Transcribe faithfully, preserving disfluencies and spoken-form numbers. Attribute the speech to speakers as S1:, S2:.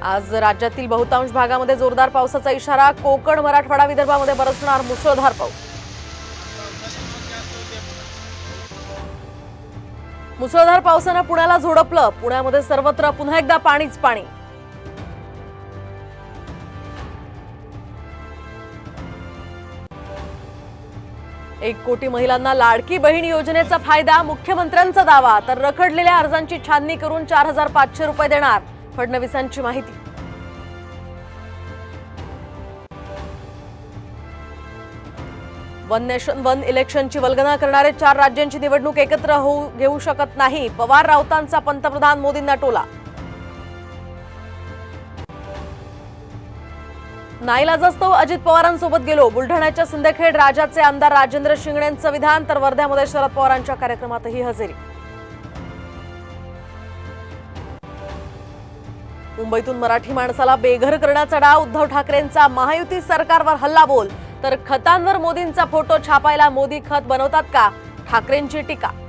S1: आज राज्यातील बहुतांश भागामध्ये जोरदार पावसाचा इशारा। कोकण, मराठवाडा, विदर्भामध्ये बरसणार मुसळधार पाऊस। मुसळधार पावसाने पुण्याला झोडपलं। पुण्यामध्ये सर्वत्र पुन्हा एकदा पाणीच पाणी। एक कोटी महिलांना लाडकी बहीण योजनेचा फायदा। मुख्यमंत्र्यांचा दावा, तर रखडलेल्या अर्जांची छाननी करून चार हजार पाचशे रुपये देणार। फडणवीसांची माहिती। वन नेशन वन इलेक्शनची वल्गना करणारे चार राज्यांची निवडणूक एकत्र होऊ घेऊ शकत नाही। पवार राऊतांचा पंतप्रधान मोदींना टोला। नाईलाजास्तव अजित पवारांसोबत गेलो। बुलढाण्याच्या सिंदखेड राजाचे आमदार राजेंद्र शिंगणेंचं विधान, तर वर्ध्यामध्ये शरद पवारांच्या कार्यक्रमातही हजेरी। मुंबईतून मराठी माणसाला बेघर करण्याचा डाव। उद्धव ठाकरेंचा महायुती सरकारवर हल्लाबोल, तर खतांवर मोदींचा फोटो छापायला मोदी खत बनवतात का? ठाकरेंची टीका।